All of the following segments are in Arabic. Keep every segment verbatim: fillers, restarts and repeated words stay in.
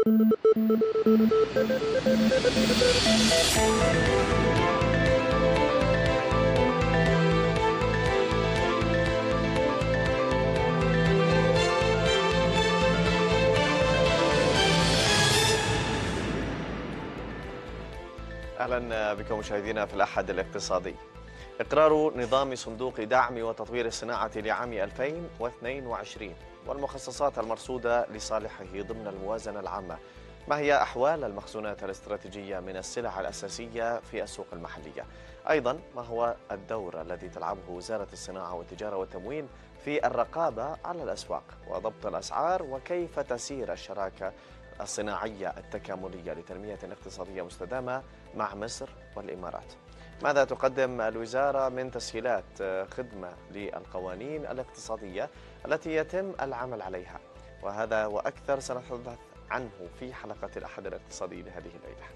أهلا بكم مشاهدينا في الأحد الاقتصادي. إقرار نظام صندوق دعم وتطوير الصناعة لعام ألفين واثنين وعشرين والمخصصات المرصودة لصالحه ضمن الموازنة العامة. ما هي أحوال المخزونات الاستراتيجية من السلع الأساسية في السوق المحلية؟ أيضا ما هو الدور الذي تلعبه وزارة الصناعة والتجارة والتموين في الرقابة على الأسواق وضبط الأسعار؟ وكيف تسير الشراكة الصناعية التكاملية لتنمية اقتصادية مستدامة مع مصر والإمارات؟ ماذا تقدم الوزارة من تسهيلات خدمة للقوانين الاقتصادية التي يتم العمل عليها؟ وهذا وأكثر سنتحدث عنه في حلقة الأحد الاقتصادي لهذه الليلة.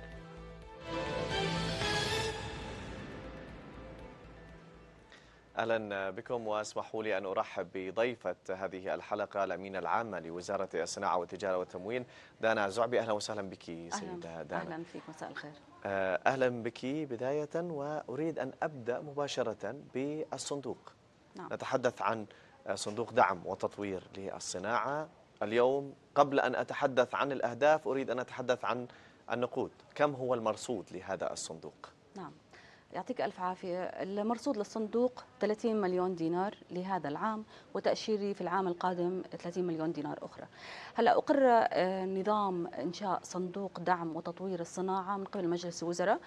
أهلا بكم، واسمحوا لي أن أرحب بضيفة هذه الحلقة الأمينة العامة لوزارة الصناعة والتجارة والتموين دانا زعبي. أهلا وسهلا بك سيدة دانا. أهلا فيك، مساء الخير. أهلا بك بداية، وأريد أن أبدأ مباشرة بالصندوق. نعم. نتحدث عن صندوق دعم وتطوير للصناعة اليوم. قبل أن أتحدث عن الأهداف أريد أن أتحدث عن النقود. كم هو المرصود لهذا الصندوق؟ نعم، يعطيك ألف عافية. المرصود للصندوق ثلاثين مليون دينار لهذا العام، وتأشيري في العام القادم ثلاثين مليون دينار أخرى. هلا أقر نظام إنشاء صندوق دعم وتطوير الصناعة من قبل مجلس الوزراء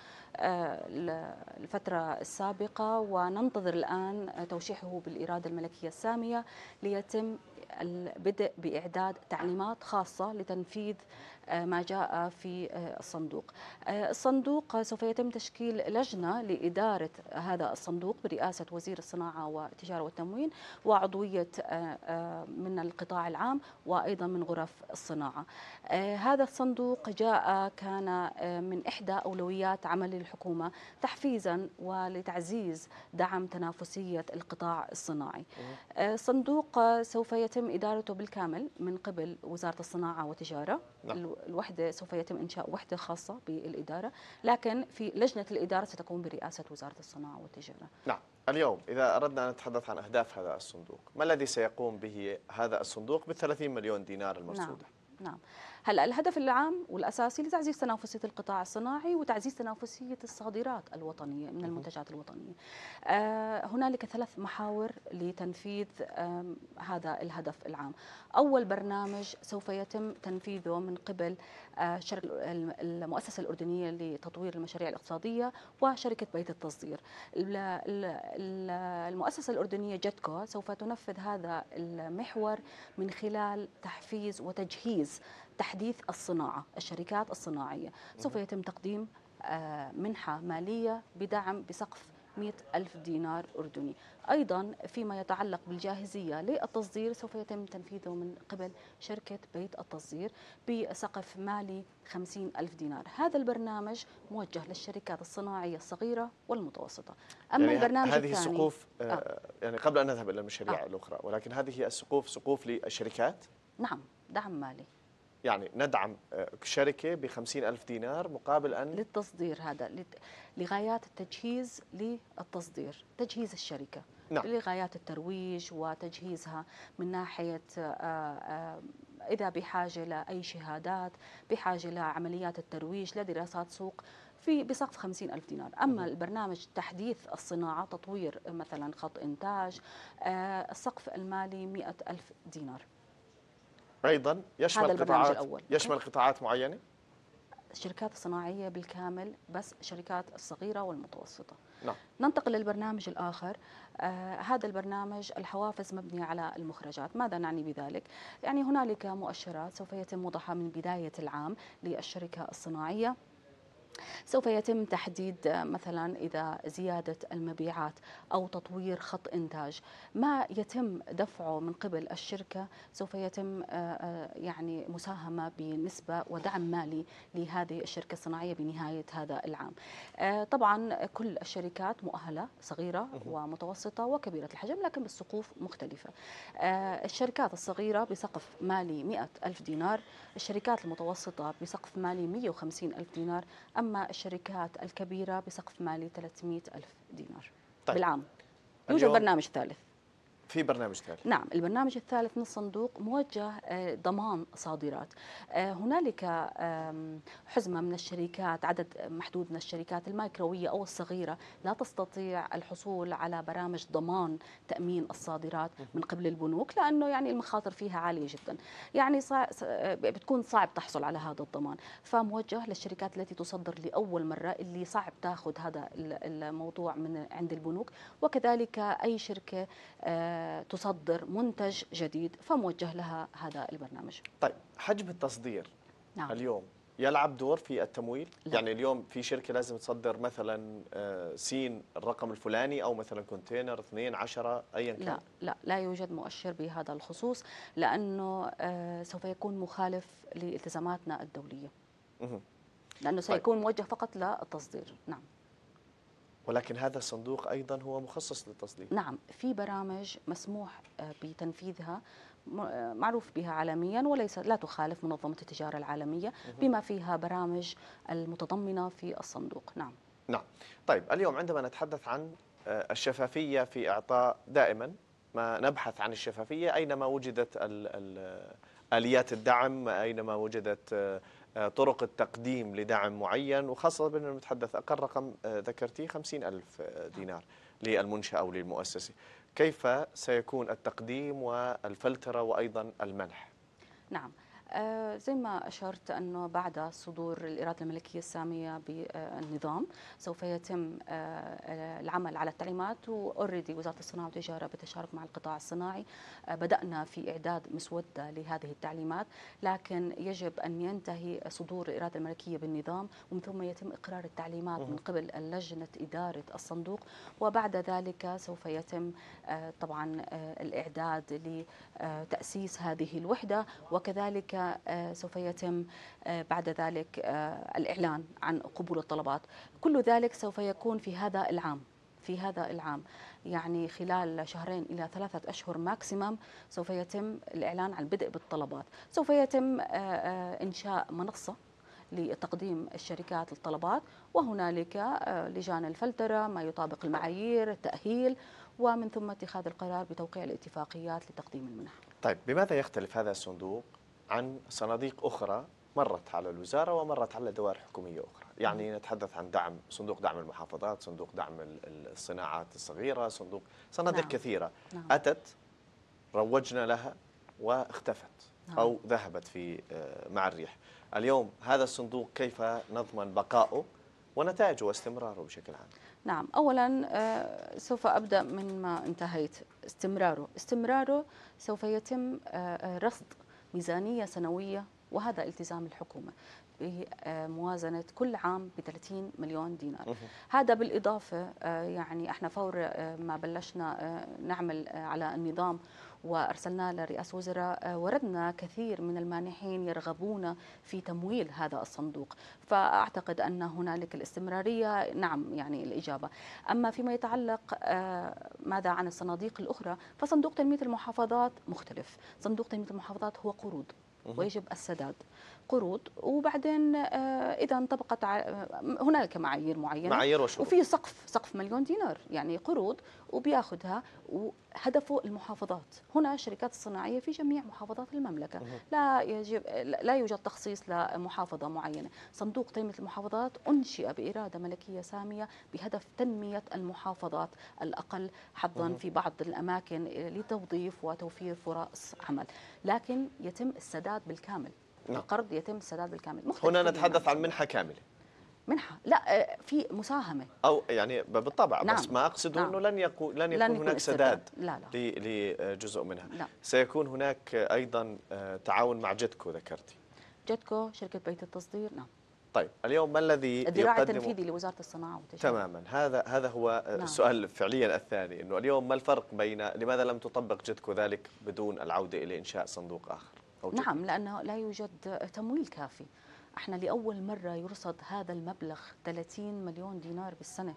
الفترة السابقة، وننتظر الآن توشيحه بالإرادة الملكية السامية ليتم البدء بإعداد تعليمات خاصة لتنفيذ ما جاء في الصندوق. الصندوق سوف يتم تشكيل لجنة لإدارة هذا الصندوق برئاسة وزير الصناعة والتجارة والتموين، وعضوية من القطاع العام وأيضا من غرف الصناعة. هذا الصندوق جاء كان من إحدى أولويات عمل الحكومة تحفيزا ولتعزيز دعم تنافسية القطاع الصناعي. الصندوق سوف يتم إدارته بالكامل من قبل وزارة الصناعة والتجارة. نعم. الوحدة سوف يتم إنشاء وحدة خاصة بالإدارة، لكن في لجنة الإدارة ستكون برئاسة وزارة الصناعة والتجارة. نعم. اليوم إذا أردنا أن نتحدث عن أهداف هذا الصندوق، ما الذي سيقوم به هذا الصندوق بالثلاثين مليون دينار المرصودة؟ نعم. نعم. هلا الهدف العام والاساسي لتعزيز تنافسيه القطاع الصناعي وتعزيز تنافسيه الصادرات الوطنيه من المنتجات الوطنيه. آه هنالك ثلاث محاور لتنفيذ آه هذا الهدف العام. اول برنامج سوف يتم تنفيذه من قبل آه المؤسسه الاردنيه لتطوير المشاريع الاقتصاديه وشركه بيت التصدير. المؤسسه الاردنيه جتكو سوف تنفذ هذا المحور من خلال تحفيز وتجهيز تحديث الصناعة، الشركات الصناعية. سوف يتم تقديم منحة مالية بدعم بسقف مئة ألف دينار أردني. أيضا فيما يتعلق بالجاهزية للتصدير سوف يتم تنفيذه من قبل شركة بيت التصدير بسقف مالي خمسين ألف دينار. هذا البرنامج موجه للشركات الصناعية الصغيرة والمتوسطة. أما يعني البرنامج هذه الثاني السقوف آه. يعني قبل أن نذهب إلى المشاريع آه. الأخرى، ولكن هذه السقوف سقوف للشركات؟ نعم، دعم مالي. يعني ندعم شركة بخمسين ألف دينار مقابل أن للتصدير، هذا لغايات التجهيز للتصدير، تجهيز الشركة. نعم. لغايات الترويج وتجهيزها من ناحية إذا بحاجة لأي شهادات، بحاجة لعمليات الترويج، لدراسات سوق، في بسقف خمسين ألف دينار. أما البرنامج تحديث الصناعة، تطوير مثلا خط إنتاج، السقف المالي مئة ألف دينار. أيضا يشمل قطاعات الأول. يشمل قطاعات معينة؟ الشركات الصناعية بالكامل، بس الشركات الصغيرة والمتوسطة. نعم. ننتقل للبرنامج الآخر. آه هذا البرنامج الحوافز مبنية على المخرجات. ماذا نعني بذلك؟ يعني هنالك مؤشرات سوف يتم وضعها من بداية العام للشركة الصناعية. سوف يتم تحديد مثلا إذا زيادة المبيعات أو تطوير خط إنتاج ما يتم دفعه من قبل الشركة، سوف يتم يعني مساهمة بنسبة ودعم مالي لهذه الشركة الصناعية بنهاية هذا العام. طبعا كل الشركات مؤهلة، صغيرة ومتوسطة وكبيرة الحجم، لكن بالسقوف مختلفة. الشركات الصغيرة بسقف مالي مئة ألف دينار، الشركات المتوسطة بسقف مالي مئة وخمسين ألف دينار، أما الشركات الكبيرة بسقف مالي ثلاثمئة ألف دينار. طيب. بالعام. يوجد برنامج ثالث. في برنامج ثالث. نعم، البرنامج الثالث من الصندوق موجه ضمان صادرات. هنالك حزمة من الشركات، عدد محدود من الشركات الميكروية أو الصغيرة لا تستطيع الحصول على برامج ضمان تأمين الصادرات من قبل البنوك، لأنه يعني المخاطر فيها عالية جدا، يعني بتكون صعب تحصل على هذا الضمان، فموجه للشركات التي تصدر لأول مرة اللي صعب تاخذ هذا الموضوع من عند البنوك، وكذلك أي شركة تصدر منتج جديد فموجه لها هذا البرنامج. طيب، حجم التصدير نعم. اليوم يلعب دور في التمويل؟ لا. يعني اليوم في شركة لازم تصدر مثلا سين الرقم الفلاني، أو مثلا كونتينر اثنين عشرة أيا كان؟ لا لا لا يوجد مؤشر بهذا الخصوص، لأنه سوف يكون مخالف لالتزاماتنا الدولية، لأنه سيكون طيب. موجه فقط للتصدير. نعم. ولكن هذا الصندوق أيضا هو مخصص للتصدير. نعم، في برامج مسموح بتنفيذها معروف بها عالميا وليس لا تخالف منظمة التجارة العالمية، بما فيها برامج المتضمنة في الصندوق. نعم. نعم. طيب، اليوم عندما نتحدث عن الشفافية في إعطاء، دائما ما نبحث عن الشفافية أينما وجدت آليات الدعم، أينما وجدت طرق التقديم لدعم معين، وخاصة بأننا نتحدث أقل رقم ذكرتيه خمسين ألف دينار للمنشأة أو للمؤسسة. كيف سيكون التقديم والفلترة وأيضا المنح؟ نعم، آه زي ما أشرت أنه بعد صدور الإرادة الملكية السامية بالنظام سوف يتم آه العمل على التعليمات، وأوريدي وزارة الصناعة والتجارة بالتشارك مع القطاع الصناعي آه بدأنا في إعداد مسودة لهذه التعليمات، لكن يجب أن ينتهي صدور الإرادة الملكية بالنظام ومن ثم يتم إقرار التعليمات من قبل لجنة إدارة الصندوق، وبعد ذلك سوف يتم آه طبعا آه الإعداد لتأسيس هذه الوحدة، وكذلك سوف يتم بعد ذلك الإعلان عن قبول الطلبات. كل ذلك سوف يكون في هذا العام في هذا العام يعني خلال شهرين إلى ثلاثة أشهر ماكسيمم سوف يتم الإعلان عن البدء بالطلبات. سوف يتم إنشاء منصة لتقديم الشركات الطلبات، وهنالك لجان الفلترة ما يطابق المعايير، التأهيل، ومن ثم اتخاذ القرار بتوقيع الاتفاقيات لتقديم المنح. طيب، بماذا يختلف هذا الصندوق عن صناديق أخرى مرت على الوزارة ومرت على دوائر حكومية أخرى؟ يعني نتحدث عن دعم، صندوق دعم المحافظات، صندوق دعم الصناعات الصغيرة، صندوق صناديق نعم. كثيرة نعم. أتت، روجنا لها واختفت نعم. أو ذهبت في مع الريح. اليوم هذا الصندوق كيف نضمن بقائه ونتائجه واستمراره بشكل عام؟ نعم، أولا سوف أبدأ من ما انتهيت. استمراره استمراره سوف يتم رصد ميزانية سنوية، وهذا التزام الحكومة بموازنة كل عام ب ثلاثين مليون دينار. هذا بالإضافة يعني احنا فور ما بلشنا نعمل على النظام وأرسلنا لرئاسة الوزراء وردنا كثير من المانحين يرغبون في تمويل هذا الصندوق، فأعتقد أن هنالك الاستمرارية. نعم، يعني الإجابة. أما فيما يتعلق ماذا عن الصناديق الأخرى، فصندوق تنمية المحافظات مختلف. صندوق تنمية المحافظات هو قروض ويجب السداد، قروض، وبعدين اذا انطبقت هنالك معايير معينه معايير وشروط، وفي سقف سقف مليون دينار، يعني قروض وبياخذها، وهدفه المحافظات. هنا الشركات الصناعيه في جميع محافظات المملكه، لا يجب لا يوجد تخصيص لمحافظه معينه. صندوق تنميه المحافظات انشئ باراده ملكيه ساميه بهدف تنميه المحافظات الاقل حظا في بعض الاماكن لتوظيف وتوفير فرص عمل، لكن يتم السداد بالكامل. نعم. القرض يتم السداد بالكامل. هنا نتحدث عن منحة كاملة. منحة لا، في مساهمة أو يعني بالطبع. نعم. بس ما أقصده نعم. أنه لن يكون لن يكون, لن يكون هناك سداد لا لا. لجزء منها. لا. سيكون هناك أيضا تعاون مع جدكو، ذكرتي. جدكو شركة بيت التصدير. نعم. طيب اليوم ما الذي الذراع يقدم التنفيذي لوزارة الصناعة والتجارة. تماما، هذا هذا هو نعم. السؤال فعليا الثاني، انه اليوم ما الفرق بين لماذا لم تطبق جدكو ذلك بدون العوده الى انشاء صندوق اخر او جديد؟ نعم، لأنه لا يوجد تمويل كافي. احنا لأول مرة يرصد هذا المبلغ ثلاثين مليون دينار بالسنة،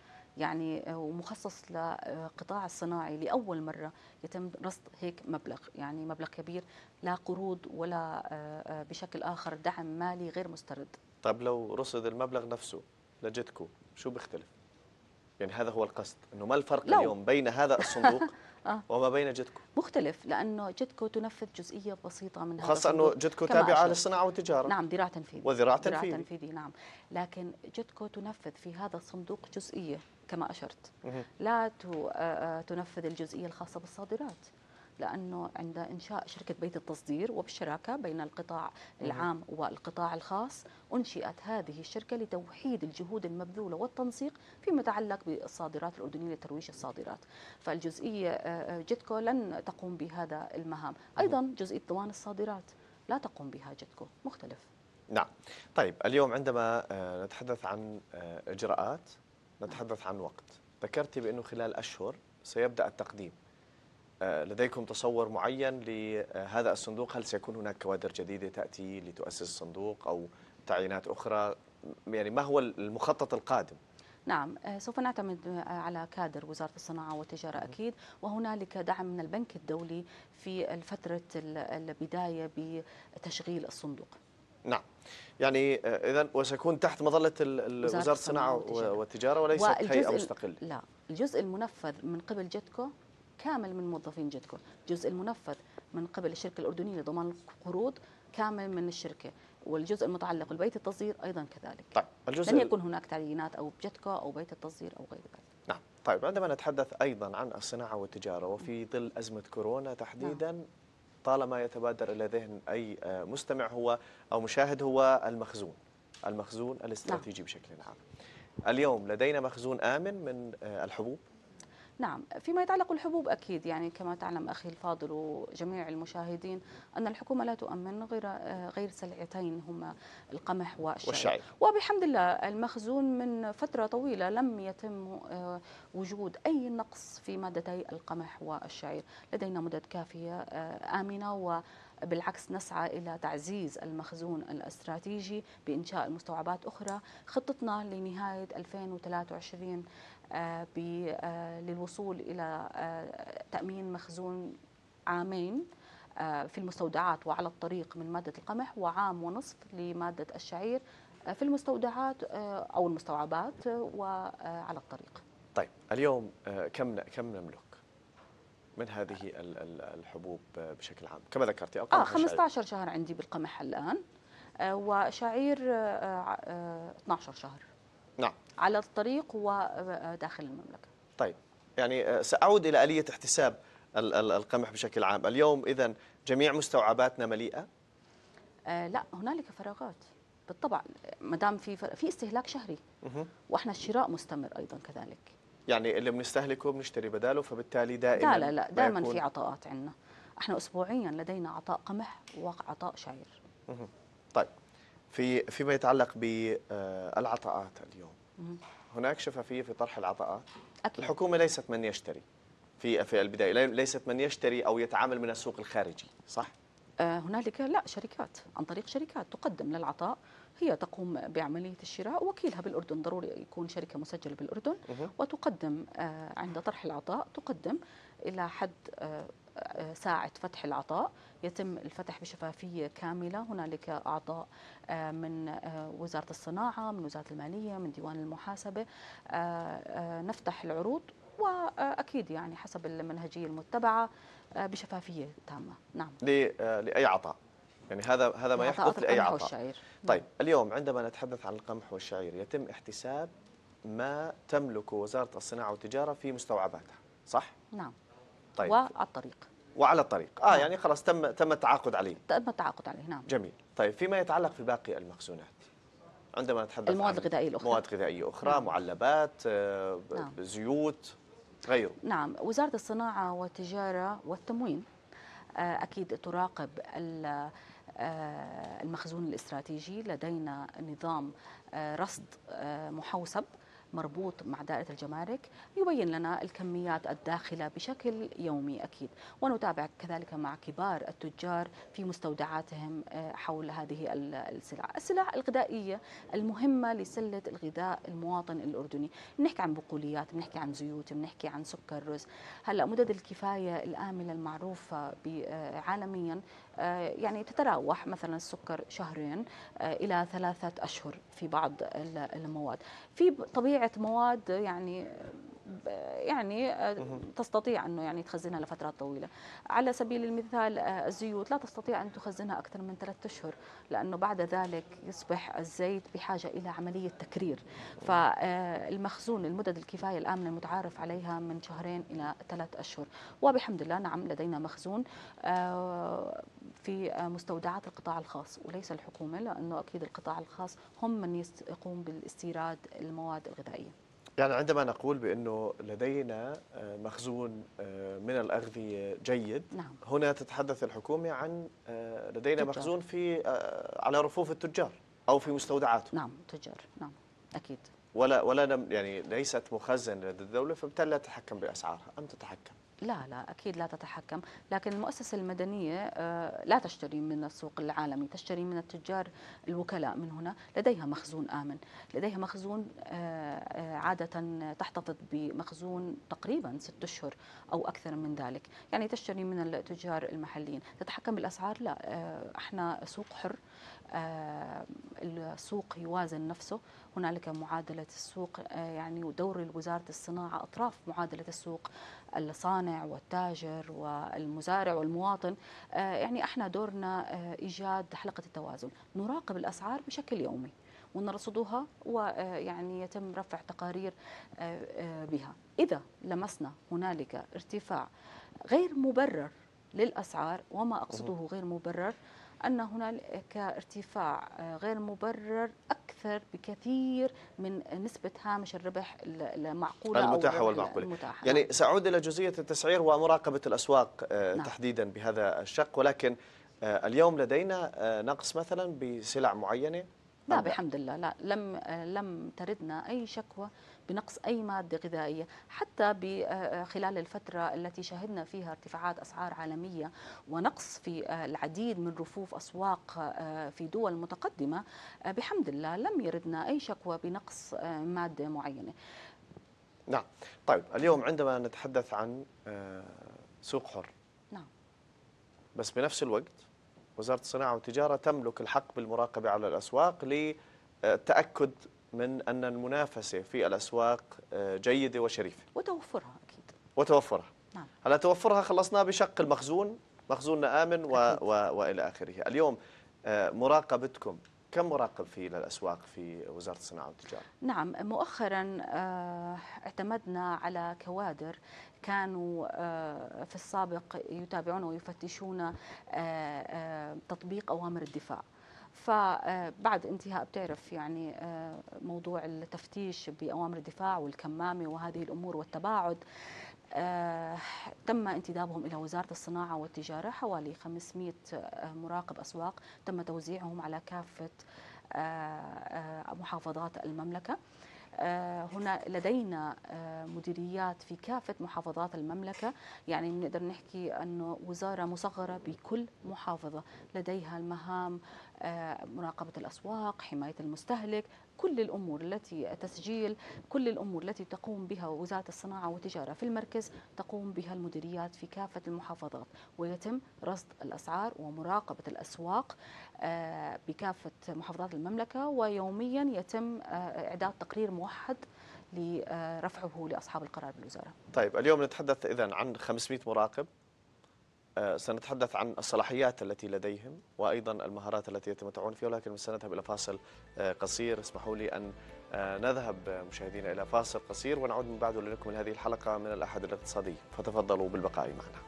يعني ومخصص لقطاع الصناعي. لأول مرة يتم رصد هيك مبلغ، يعني مبلغ كبير، لا قروض ولا بشكل آخر دعم مالي غير مسترد. طيب لو رصد المبلغ نفسه لجدكو شو بيختلف؟ يعني هذا هو القصد، انه ما الفرق لو اليوم بين هذا الصندوق آه. وما بين جدكو؟ مختلف، لأنه جدكو تنفذ جزئية بسيطة من هذا خاصة الصندوق انه جدكو كما تابعة أشرت. للصناعة والتجارة. نعم، ذراع تنفيذي وذراع ذراع تنفيذي. تنفيذي نعم. لكن جدكو تنفذ في هذا الصندوق جزئية كما أشرت، مه. لا ت- آه، آه، تنفذ الجزئية الخاصة بالصادرات، لأنه عند إنشاء شركة بيت التصدير وبالشراكة بين القطاع العام والقطاع الخاص أنشئت هذه الشركة لتوحيد الجهود المبذولة والتنسيق فيما يتعلق بالصادرات الأردنية لترويج الصادرات. فالجزئية آه، آه، جدكو لن تقوم بهذا المهام. أيضا جزئية ضمان الصادرات لا تقوم بها جدكو، مختلف. نعم. طيب اليوم عندما آه، نتحدث عن آه، إجراءات، نتحدث عن وقت، ذكرتي بأنه خلال أشهر سيبدأ التقديم. آه، لديكم تصور معين لهذا الصندوق؟ هل سيكون هناك كوادر جديدة تأتي لتؤسس الصندوق أو تعيينات أخرى؟ يعني ما هو المخطط القادم؟ نعم، آه، سوف نعتمد آه، على كادر وزارة الصناعة والتجارة أكيد، وهنالك دعم من البنك الدولي في فترة ال- البداية بتشغيل الصندوق. نعم. يعني إذا وسيكون تحت مظلة ال- ال- وزارة وزارة الصناعة الصناعة والتجارة. والتجارة وليست هيئة والجزء ال- مستقلة. لا، الجزء المنفذ من قبل جدكو كامل من موظفين جدكو، الجزء المنفذ من قبل الشركة الأردنية لضمان القروض كامل من الشركة، والجزء المتعلق ببيت التصدير أيضا كذلك. طيب الجزء لن يكون هناك تعيينات أو بجدكو أو بيت التصدير أو غير ذلك. نعم. طيب عندما نتحدث أيضا عن الصناعة والتجارة وفي ظل أزمة كورونا تحديدا، نعم. طالما يتبادر إلى ذهن أي مستمع هو أو مشاهد هو المخزون، المخزون الاستراتيجي نعم. بشكل عام. اليوم لدينا مخزون آمن من الحبوب؟ نعم، فيما يتعلق بالحبوب أكيد، يعني كما تعلم أخي الفاضل وجميع المشاهدين أن الحكومة لا تؤمن غير غير سلعتين هما القمح والشعير. والشعير. وبحمد الله المخزون من فترة طويلة لم يتم وجود أي نقص في مادتي القمح والشعير، لدينا مدد كافية آمنة، وبالعكس نسعى إلى تعزيز المخزون الاستراتيجي بإنشاء المستوعبات أخرى. خطتنا لنهاية ألفين وثلاثة وعشرين للوصول إلى تأمين مخزون عامين في المستودعات وعلى الطريق من مادة القمح، وعام ونصف لمادة الشعير في المستودعات أو المستوعبات وعلى الطريق. طيب اليوم كم كم نملك من هذه الحبوب بشكل عام؟ كما ذكرتي آه خمسة عشر شهر عندي بالقمح الآن، وشعير اثني عشر شهر. نعم. على الطريق وداخل المملكة. طيب يعني سأعود إلى آلية احتساب القمح بشكل عام. اليوم إذن جميع مستوعباتنا مليئة؟ آه لا، هنالك فراغات بالطبع، ما دام في في استهلاك شهري مه. واحنا الشراء مستمر ايضا كذلك. يعني اللي بنستهلكه بنشتري بداله، فبالتالي دائما لا لا لا دائما يكون... في عطاءات عندنا، احنا اسبوعيا لدينا عطاء قمح وعطاء شعير. مه. طيب في فيما يتعلق بالعطاءات اليوم، مه. هناك شفافية في طرح العطاءات؟ أكيد. الحكومة ليست من يشتري في في البداية، ليست من يشتري أو يتعامل من السوق الخارجي، صح؟ آه هنالك لا شركات، عن طريق شركات تقدم للعطاء، هي تقوم بعملية الشراء، وكيلها بالأردن ضروري يكون شركة مسجلة بالأردن، مه. وتقدم آه عند طرح العطاء تقدم إلى حد آه ساعة فتح العطاء، يتم الفتح بشفافية كاملة. هنالك أعضاء من وزارة الصناعة، من وزارة المالية، من ديوان المحاسبة، نفتح العروض، وأكيد يعني حسب المنهجية المتبعة بشفافية تامة. نعم. لأي عطاء؟ يعني هذا هذا ما يحدث لأي عطاء. والشعير. طيب اليوم عندما نتحدث عن القمح والشعير يتم احتساب ما تملكه وزارة الصناعة والتجارة في مستوعباتها، صح؟ نعم. طيب. وعلى الطريق. وعلى الطريق. اه نعم. يعني خلاص تم تم التعاقد عليه. تم التعاقد عليه، نعم. جميل. طيب فيما يتعلق في باقي المخزونات، عندما نتحدث المواد عن الغذائية الأخرى، مواد غذائية أخرى، نعم. معلبات، آه، نعم. زيوت، غيره. نعم، وزارة الصناعة والتجارة والتموين أكيد تراقب المخزون الاستراتيجي، لدينا نظام رصد محوسب مربوط مع دائرة الجمارك يبين لنا الكميات الداخلة بشكل يومي أكيد، ونتابع كذلك مع كبار التجار في مستودعاتهم حول هذه السلع. السلع الغذائية المهمة لسلة الغذاء المواطن الأردني، بنحكي عن بقوليات، بنحكي عن زيوت، بنحكي عن سكر، رز. هلا مدد الكفاية الآمنة المعروفة عالميا يعني تتراوح، مثلا السكر شهرين إلى ثلاثة أشهر في بعض المواد. في طبيعة مواد يعني يعني تستطيع أنه يعني تخزنها لفترات طويلة. على سبيل المثال الزيوت لا تستطيع أن تخزنها أكثر من ثلاثة أشهر، لأنه بعد ذلك يصبح الزيت بحاجة إلى عملية تكرير. فالمخزون المدد الكفاية الآمنة المتعارف عليها من شهرين إلى ثلاث أشهر. وبحمد الله نعم لدينا مخزون في مستودعات القطاع الخاص وليس الحكومة، لأنه أكيد القطاع الخاص هم من يقوم بالاستيراد المواد الغذائية. يعني عندما نقول بأنه لدينا مخزون من الأغذية جيد، نعم. هنا تتحدث الحكومة عن لدينا تجار. مخزون في على رفوف التجار أو في مستودعاتهم. نعم تجار، نعم أكيد. ولا ولا يعني ليست مخزن لدى الدولة، فبالتالي لا تتحكم بأسعارها أم تتحكم؟ لا لا أكيد لا تتحكم، لكن المؤسسة المدنية لا تشتري من السوق العالمي، تشتري من التجار الوكلاء من هنا. لديها مخزون آمن، لديها مخزون عادة تحتفظ بمخزون تقريبا ست أشهر أو أكثر من ذلك، يعني تشتري من التجار المحليين. تتحكم بالأسعار؟ لا، احنا سوق حر، السوق يوازن نفسه، هنالك معادلة السوق يعني ودور وزارة الصناعة أطراف معادلة السوق، الصانع والتاجر والمزارع والمواطن. يعني احنا دورنا إيجاد حلقة التوازن، نراقب الأسعار بشكل يومي ونرصدها، ويعني يتم رفع تقارير بها. إذا لمسنا هنالك ارتفاع غير مبرر للأسعار، وما أقصده غير مبرر أن هنالك ارتفاع غير مبرر أكثر بكثير من نسبة هامش الربح المعقولة المتاحة أو والمعقولة المتاحة. يعني سأعود إلى جزئية التسعير ومراقبة الأسواق نعم. تحديدا بهذا الشق، ولكن اليوم لدينا نقص مثلا بسلع معينة؟ لا بحمد الله، لا لم لم تردنا أي شكوى بنقص أي مادة غذائية، حتى خلال الفترة التي شهدنا فيها ارتفاعات أسعار عالمية ونقص في العديد من رفوف أسواق في دول متقدمة، بحمد الله لم يردنا أي شكوى بنقص مادة معينة. نعم. طيب اليوم عندما نتحدث عن سوق حر، نعم، بس بنفس الوقت وزارة الصناعة والتجارة تملك الحق بالمراقبة على الأسواق للتأكد من أن المنافسة في الأسواق جيدة وشريفة وتوفرها أكيد وتوفرها. نعم. هلا توفرها خلصناه بشق المخزون، مخزوننا آمن و... و... وإلى آخره. اليوم مراقبتكم كم مراقب في للأسواق في وزارة الصناعة والتجارة؟ نعم، مؤخرا اعتمدنا على كوادر كانوا في السابق يتابعون ويفتشون تطبيق أوامر الدفاع، فبعد انتهاء بتعرف يعني موضوع التفتيش بأوامر الدفاع والكمامة وهذه الأمور والتباعد، آه، تم انتدابهم إلى وزارة الصناعة والتجارة. حوالي خمسمئة مراقب أسواق تم توزيعهم على كافة آه، آه، محافظات المملكة. هنا لدينا مديريات في كافة محافظات المملكة، يعني نقدر نحكي أنه وزارة مصغرة بكل محافظة لديها المهام مراقبة الأسواق، حماية المستهلك، كل الأمور التي تسجيل كل الأمور التي تقوم بها وزارة الصناعة والتجارة في المركز تقوم بها المديريات في كافة المحافظات، ويتم رصد الأسعار ومراقبة الأسواق بكافة محافظات المملكة، ويوميا يتم إعداد تقرير موحد لرفعه لأصحاب القرار بالوزارة. طيب اليوم نتحدث إذن عن خمسمئة مراقب، سنتحدث عن الصلاحيات التي لديهم وأيضا المهارات التي يتمتعون فيها، ولكن سنذهب إلى فاصل قصير. اسمحوا لي أن نذهب مشاهدينا إلى فاصل قصير ونعود من بعده لنكمل هذه الحلقة من الأحد الاقتصادي، فتفضلوا بالبقاء معنا.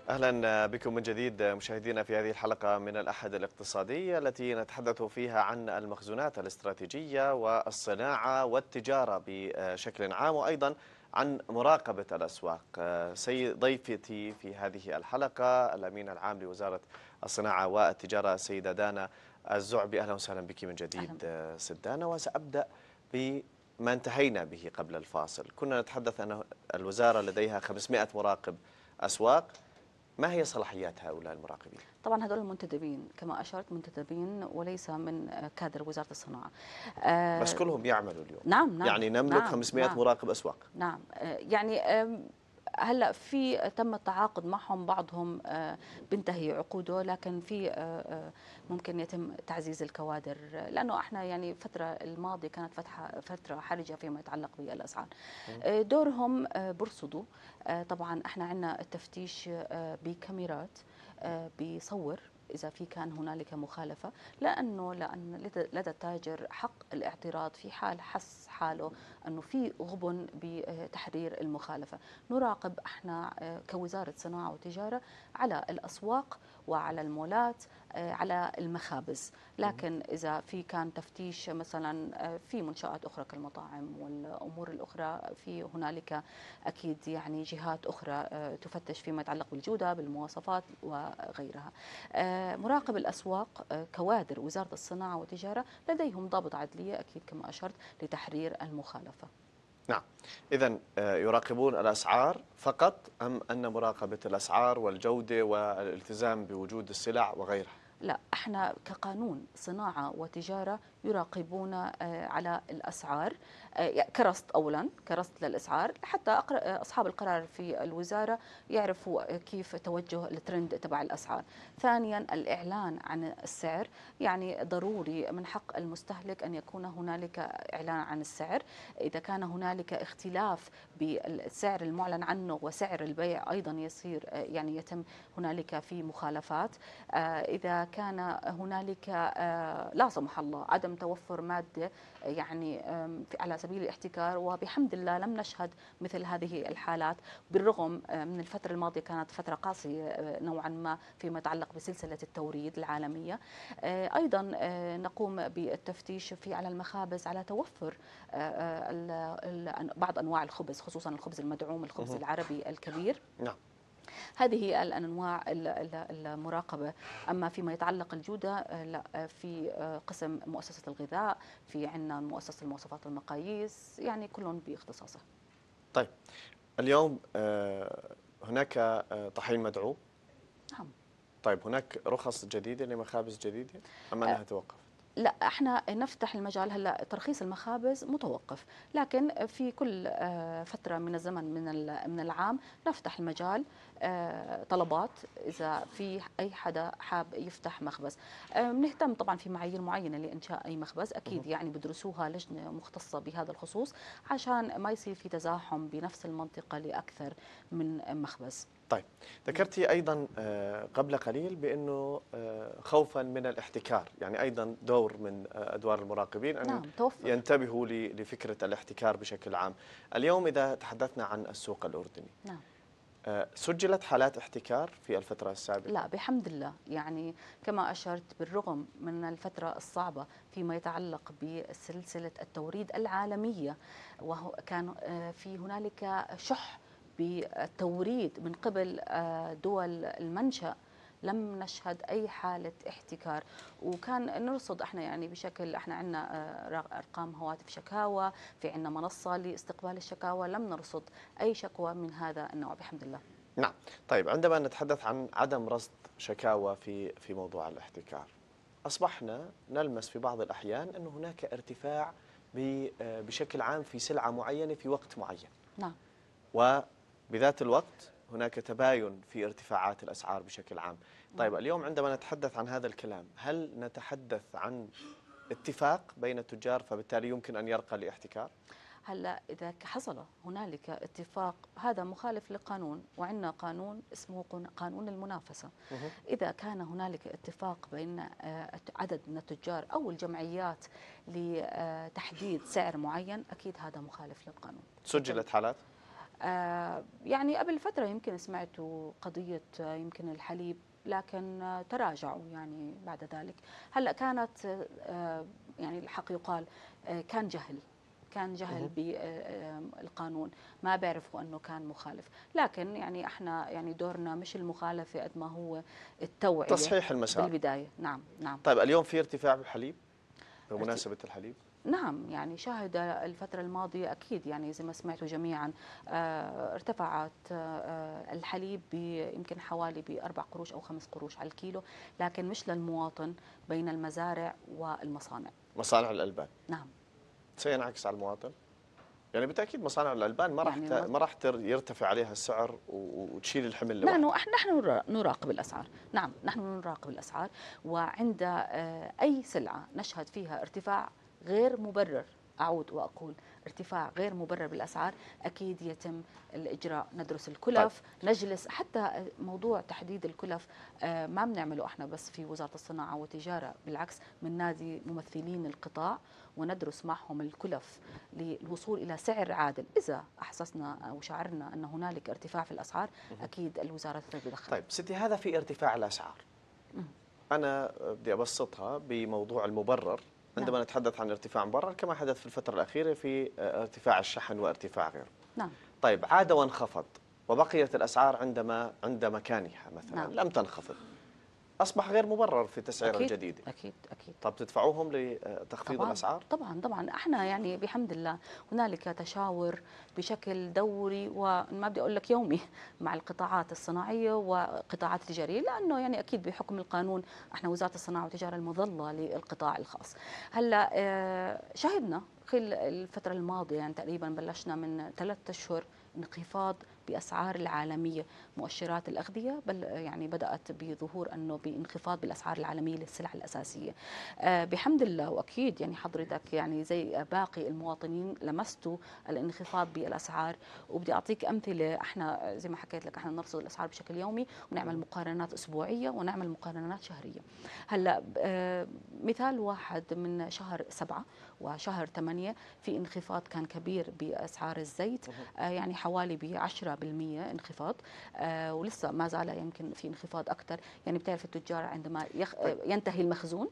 أهلا بكم من جديد مشاهدينا في هذه الحلقة من الأحد الاقتصادي التي نتحدث فيها عن المخزونات الاستراتيجية والصناعة والتجارة بشكل عام، وأيضا عن مراقبة الأسواق. سيد ضيفتي في هذه الحلقة الأمين العام لوزارة الصناعة والتجارة السيدة دانا الزعبي. أهلا وسهلا بك من جديد ست دانا. وسأبدأ بما انتهينا به قبل الفاصل. كنا نتحدث أن الوزارة لديها خمسمائة مراقب أسواق. ما هي صلاحيات هؤلاء المراقبين؟ طبعا هذول المنتدبين كما أشرت منتدبين وليس من كادر وزارة الصناعة. بس كلهم يعملوا اليوم. نعم نعم يعني نملك نعم خمسمائة نعم مراقب أسواق. نعم يعني هلا في تم التعاقد معهم، بعضهم بينتهي عقوده، لكن في ممكن يتم تعزيز الكوادر، لانه احنا يعني الفتره الماضيه كانت فتحه فتره حرجه فيما يتعلق بالاسعار. دورهم برصدوا. طبعا احنا عندنا التفتيش بكاميرات بيصور إذا في كان هنالك مخالفة، لأنه لأن لدى التاجر حق الاعتراض في حال حس حاله أنه في غبن بتحرير المخالفة. نراقب احنا كوزارة صناعة وتجارة على الأسواق وعلى المولات، على المخابز، لكن إذا في كان تفتيش مثلا في منشآت أخرى كالمطاعم والأمور الأخرى، في هنالك أكيد يعني جهات أخرى تفتش فيما يتعلق بالجودة بالمواصفات وغيرها. مراقب الأسواق كوادر وزارة الصناعة والتجارة لديهم ضابط عدلية أكيد كما أشرت لتحرير المخالفة. نعم، إذن يراقبون الأسعار فقط أم أن مراقبة الأسعار والجودة والالتزام بوجود السلع وغيرها؟ لا، احنا كقانون صناعة وتجارة يراقبون على الأسعار كرصد، أولا كرصد للأسعار حتى أصحاب القرار في الوزارة يعرفوا كيف توجه الترند تبع الأسعار. ثانيا الإعلان عن السعر، يعني ضروري من حق المستهلك أن يكون هنالك إعلان عن السعر. إذا كان هنالك اختلاف بالسعر المعلن عنه وسعر البيع أيضا يصير يعني يتم هنالك في مخالفات. إذا كان هنالك لا سمح الله عدم توفر مادة يعني على سبيل الاحتكار، وبحمد الله لم نشهد مثل هذه الحالات، بالرغم من الفترة الماضية كانت فترة قاسية نوعا ما فيما يتعلق بسلسلة التوريد العالمية. أيضا نقوم بالتفتيش في على المخابز على توفر بعض أنواع الخبز، خصوصا الخبز المدعوم الخبز العربي الكبير. نعم. هذه الأنواع المراقبة. أما فيما يتعلق الجودة لا، في قسم مؤسسة الغذاء، في عندنا مؤسسة المواصفات والمقاييس، يعني كلهم باختصاصه. طيب اليوم هناك طحين مدعوم. نعم. طيب هناك رخص جديدة لمخابز جديدة أم أنها توقف؟ لا، احنا نفتح المجال. هلا ترخيص المخابز متوقف، لكن في كل فتره من الزمن من من العام نفتح المجال طلبات اذا في اي حدا حاب يفتح مخبز. بنهتم طبعا في معايير معينه لانشاء اي مخبز، اكيد يعني بدرسوها لجنه مختصه بهذا الخصوص عشان ما يصير في تزاحم بنفس المنطقه لاكثر من مخبز. طيب ذكرتي أيضا قبل قليل بأنه خوفا من الاحتكار، يعني أيضا دور من أدوار المراقبين أن نعم، توفر. ينتبهوا لفكرة الاحتكار بشكل عام. اليوم إذا تحدثنا عن السوق الأردني، نعم، سجلت حالات احتكار في الفترة السابقة؟ لا بحمد الله، يعني كما أشرت بالرغم من الفترة الصعبة فيما يتعلق بسلسلة التوريد العالمية، وكان في هنالك شح بالتوريد من قبل دول المنشأ، لم نشهد أي حالة احتكار. وكان نرصد احنا يعني بشكل، احنا عندنا أرقام هواتف شكاوى، في عندنا منصة لاستقبال الشكاوى، لم نرصد أي شكوى من هذا النوع بحمد الله. نعم. طيب عندما نتحدث عن عدم رصد شكاوى في في موضوع الاحتكار، أصبحنا نلمس في بعض الأحيان أن هناك ارتفاع بشكل عام في سلعة معينة في وقت معين. نعم. وبذات الوقت هناك تباين في ارتفاعات الأسعار بشكل عام. طيب اليوم عندما نتحدث عن هذا الكلام، هل نتحدث عن اتفاق بين التجار فبالتالي يمكن أن يرقى لاحتكار؟ هلا إذا حصل هنالك اتفاق هذا مخالف للقانون، وعندنا قانون اسمه قانون المنافسة. إذا كان هنالك اتفاق بين عدد من التجار أو الجمعيات لتحديد سعر معين، أكيد هذا مخالف للقانون. سجلت حالات؟ آه، يعني قبل فترة يمكن سمعتوا قضية آه، يمكن الحليب، لكن آه، تراجعوا يعني بعد ذلك. هلا كانت آه، يعني الحق يقال آه، كان جهل، كان جهل مهم. بالقانون، ما بيعرفوا انه كان مخالف. لكن يعني احنا يعني دورنا مش المخالفه قد ما هو التوعيه تصحيح المسار. بالبدايه. نعم نعم. طيب اليوم في ارتفاع بالحليب ارت- بمناسبة الحليب؟ نعم، يعني شاهد الفترة الماضية أكيد، يعني زي ما سمعتوا جميعا آه، ارتفعت آه، الحليب ب- يمكن حوالي بأربع قروش أو خمس قروش على الكيلو، لكن مش للمواطن، بين المزارع والمصانع. مصانع الألبان نعم. سينعكس على المواطن؟ يعني بالتأكيد مصانع الألبان ما راح يعني ت- الم- ما راح تر- يرتفع عليها السعر و- وتشيل الحمل نحن لوحدها. نحن نحن نراقب الاسعار. نعم نحن نراقب الاسعار، وعند آه، اي سلعه نشهد فيها ارتفاع غير مبرر، اعود واقول ارتفاع غير مبرر بالاسعار، اكيد يتم الاجراء. ندرس طيب الكلف، نجلس حتى موضوع تحديد الكلف آه، ما بنعمله احنا بس في وزاره الصناعه والتجاره، بالعكس من نادي ممثلين القطاع وندرس معهم الكلف للوصول الى سعر عادل. اذا احسسنا او شعرنا ان هنالك ارتفاع في الاسعار، اكيد الوزاره تتدخل. طيب ستي، هذا في ارتفاع الأسعار. مم. أنا بدي أبسطها بموضوع المبرر. نعم عندما نتحدث عن ارتفاع مبرر كما حدث في الفترة الأخيرة في ارتفاع الشحن وارتفاع غيره. نعم طيب عاد وانخفض وبقيت الأسعار عندما عند مكانها مثلا نعم. لم تنخفض، أصبح غير مبرر في التسعيرة اكيد الجديدة. اكيد اكيد. طب تدفعوهم لتخفيض طبعا الأسعار؟ طبعا طبعا. احنا يعني بحمد الله هنالك تشاور بشكل دوري، وما بدي اقول لك يومي، مع القطاعات الصناعيه والقطاعات التجاريه، لانه يعني اكيد بحكم القانون احنا وزاره الصناعه والتجاره المظله للقطاع الخاص. هلا آه، شهدنا خلال الفتره الماضيه، يعني تقريبا بلشنا من ثلاث اشهر انخفاض باسعار العالميه مؤشرات الاغذيه، بل يعني بدات بظهور انه بانخفاض بالاسعار العالميه للسلع الاساسيه. آه، بحمد الله. واكيد يعني حضرتك يعني زي باقي المواطنين لمستوا الانخفاض بالاسعار، وبدي اعطيك امثله. احنا زي ما حكيت لك احنا نرصد الاسعار بشكل يومي، ونعمل مقارنات اسبوعيه، ونعمل مقارنات شهريه. هلا آه، مثال واحد من شهر سبعة وشهر ثمانية في انخفاض كان كبير باسعار الزيت، آه، يعني حوالي ب عشرة بالمئة انخفاض، آه، ولسه ما زال يمكن في انخفاض اكثر. يعني بتعرف التجار عندما يخ... طيب ينتهي المخزون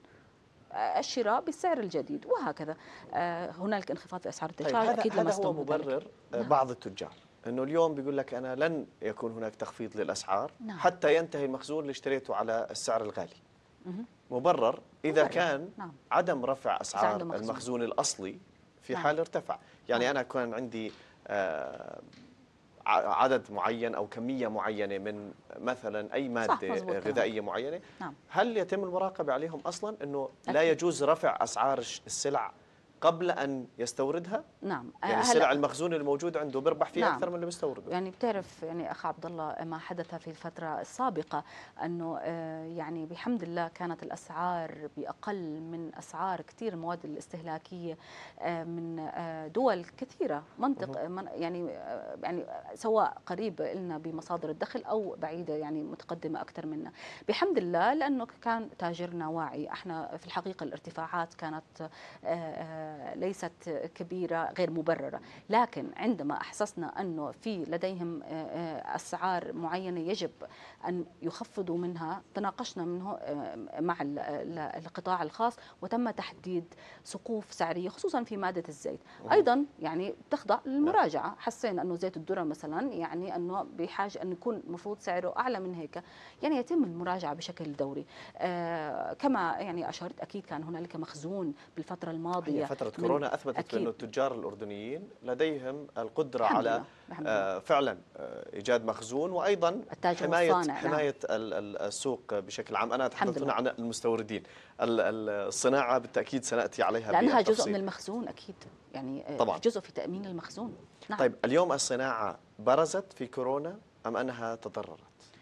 الشراء بالسعر الجديد، وهكذا آه، هنالك انخفاض في اسعار طيب الدجاج، هذا اكيد هذا هو لمستم ذلك. مبرر نعم بعض التجار، انه اليوم بيقول لك انا لن يكون هناك تخفيض للاسعار نعم. حتى ينتهي المخزون اللي اشتريته على السعر الغالي. مهم. مبرر اذا مبرر. كان نعم. عدم رفع اذا عنده اسعار مخزون. المخزون الاصلي في نعم حال ارتفع. يعني نعم انا كان عندي آه، ع- عدد معين او كميه معينه من مثلا اي صح، ماده مزبوط كلامك. غذائيه معينه، نعم هل يتم المراقبه عليهم اصلا انه لا اكيد. يجوز رفع اسعار الش- السلع قبل ان يستوردها؟ نعم آه، يعني السلع هلا المخزون الموجود عنده بيربح فيه نعم. اكثر من اللي بيستورده. يعني بتعرف يعني أخ عبد الله ما حدث في الفترة السابقة، أنه آه، يعني بحمد الله كانت الأسعار بأقل من أسعار كثير المواد الاستهلاكية آه، من آه، دول كثيرة، منطق من- يعني آه، يعني سواء قريب لنا بمصادر الدخل أو بعيدة يعني متقدمة أكثر منا. بحمد الله لأنه كان تاجرنا واعي. احنا في الحقيقة الارتفاعات كانت آه، آه، ليست كبيرة غير مبررة، لكن عندما أحسسنا أنه في لديهم آه، آه، أسعار معينة يجب أن يخفضوا منها، تناقشنا منه آه، مع ال- ال- القطاع الخاص، وتم تحديد سقوف سعرية خصوصا في مادة الزيت. مهم. أيضا يعني تخضع نعم. للمراجعة. حسينا أنه زيت الذرة مثلا يعني أنه بحاجة أن يكون المفروض سعره أعلى من هيك، يعني يتم المراجعة بشكل دوري. آه، كما يعني أشرت أكيد كان هنالك مخزون بالفترة هي الماضية فترة من كورونا أثبتت أكيد. بأنه التجار الأردنيين لديهم القدرة الحمد على لله الحمد لله. آه، فعلا آه، إيجاد مخزون، وأيضا التاجر حماية والصانع. نعم حماية ال- ال- السوق بشكل عام. أنا الحمد أتحدث هنا لله، عن المستوردين. ال- ال- الصناعة بالتأكيد سنأتي عليها لأنها جزء من بالتفصيل. المخزون أكيد، يعني آه، طبعا. جزء في تأمين المخزون. نعم. طيب اليوم الصناعة برزت في كورونا أم أنها تضررت؟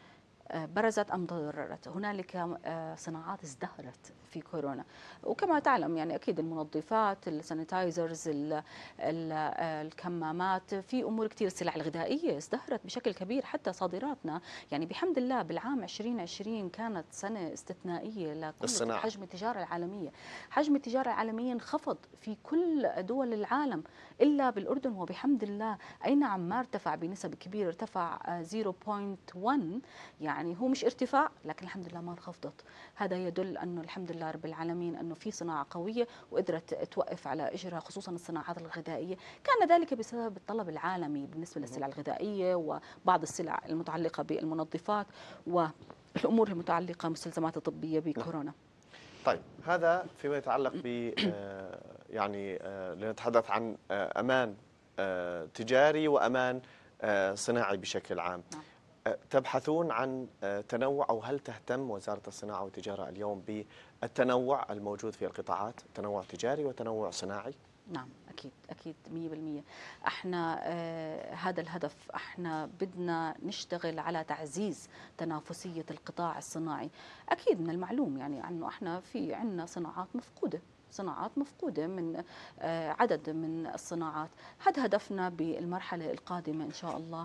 برزت أم تضررت. هنالك صناعات ازدهرت في كورونا، وكما تعلم يعني أكيد المنظفات، السانيتايزرز، الكمامات، في أمور كثير. السلع الغذائية ازدهرت بشكل كبير، حتى صادراتنا يعني بحمد الله بالعام ألفين وعشرين كانت سنة استثنائية لكل الصناعة. حجم التجارة العالمية. حجم التجارة العالمية انخفض في كل دول العالم إلا بالأردن، وبحمد الله أي نعم ما ارتفع بنسب كبيرة، ارتفع صفر فاصلة واحد، يعني هو مش ارتفاع لكن الحمد لله ما انخفضت. هذا يدل أنه الحمد لله رب العالمين أنه في صناعة قوية وقدرت توقف على إجرها، خصوصا الصناعات الغذائية. كان ذلك بسبب الطلب العالمي بالنسبة للسلع الغذائية وبعض السلع المتعلقة بالمنظفات والأمور المتعلقة بالمستلزمات الطبية بكورونا. طيب، هذا فيما يتعلق ب آه، يعني آه، لنتحدث عن آه، أمان آه، تجاري وأمان آه، صناعي بشكل عام. نعم. آه، تبحثون عن آه، تنوع، أو هل تهتم وزارة الصناعة والتجارة اليوم بالتنوع الموجود في القطاعات، تنوع تجاري وتنوع صناعي؟ نعم أكيد أكيد مية بالمية. احنا آه هذا الهدف، احنا بدنا نشتغل على تعزيز تنافسية القطاع الصناعي. أكيد من المعلوم يعني أنه احنا في عنا صناعات مفقودة، صناعات مفقودة من آه عدد من الصناعات. هذا هدفنا بالمرحلة القادمة إن شاء الله،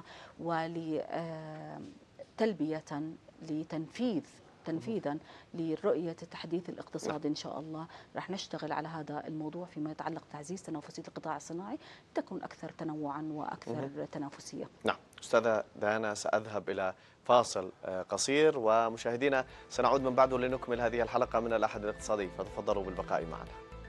ولتلبية لتنفيذ تنفيذا لرؤية التحديث الاقتصادي إن شاء الله. رح نشتغل على هذا الموضوع فيما يتعلق بتعزيز تنافسية القطاع الصناعي، تكون أكثر تنوعا وأكثر تنافسية. نعم أستاذة دانا، سأذهب إلى فاصل آه، قصير، ومشاهدينا سنعود من بعده لنكمل هذه الحلقة من الأحد الاقتصادي، فتفضلوا بالبقاء معنا.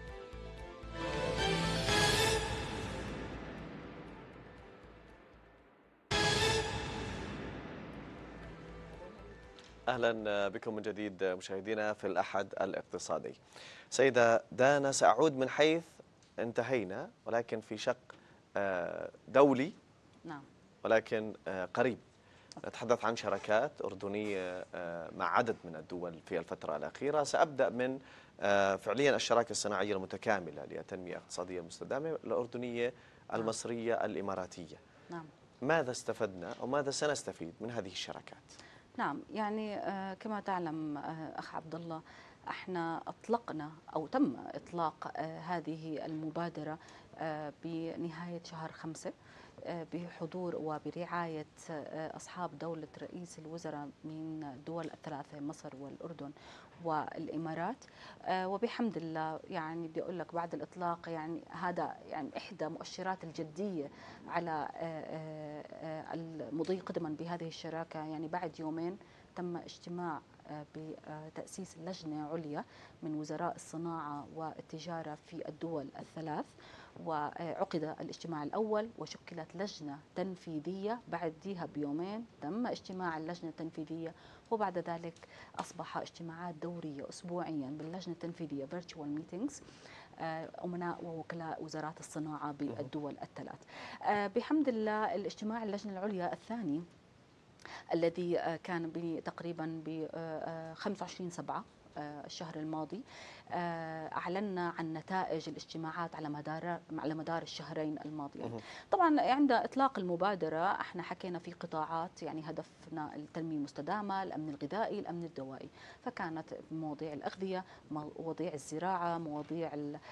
أهلا بكم من جديد مشاهدينا في الأحد الاقتصادي. سيدة دانا، سأعود من حيث انتهينا، ولكن في شق آه، دولي. نعم. ولكن آه، قريب. نتحدث عن شراكات أردنية آه، مع عدد من الدول في الفترة الأخيرة. سأبدأ من آه، فعليا الشراكة الصناعية المتكاملة للتنمية الاقتصادية المستدامة الأردنية المصرية الإماراتية. نعم. ماذا استفدنا أو ماذا سنستفيد من هذه الشراكات؟ نعم يعني آه كما تعلم آه أخ عبد الله، احنا أطلقنا أو تم إطلاق آه هذه المبادرة آه بنهاية شهر خمسة، بحضور وبرعاية أصحاب دولة رئيس الوزراء من الدول الثلاثة، مصر والأردن والإمارات. وبحمد الله يعني بدي أقول لك بعد الإطلاق يعني هذا يعني إحدى مؤشرات الجدية على المضي قدما بهذه الشراكة. يعني بعد يومين تم اجتماع بتأسيس لجنة عليا من وزراء الصناعة والتجارة في الدول الثلاث، وعقد الاجتماع الأول وشكلت لجنة تنفيذية. بعدها بيومين تم اجتماع اللجنة التنفيذية، وبعد ذلك أصبح اجتماعات دورية أسبوعيا باللجنة التنفيذية virtual meetings، أمناء ووكلاء وزارات الصناعة بالدول الثلاث. بحمد الله الاجتماع اللجنة العليا الثاني الذي كان تقريبا ب خمسة وعشرين سبعة الشهر الماضي، أعلنا عن نتائج الاجتماعات على مدار على مدار الشهرين الماضيين. طبعا عند إطلاق المبادرة احنا حكينا في قطاعات يعني هدفنا التنمية المستدامة، الأمن الغذائي، الأمن الدوائي، فكانت مواضيع الأغذية، مواضيع الزراعة، مواضيع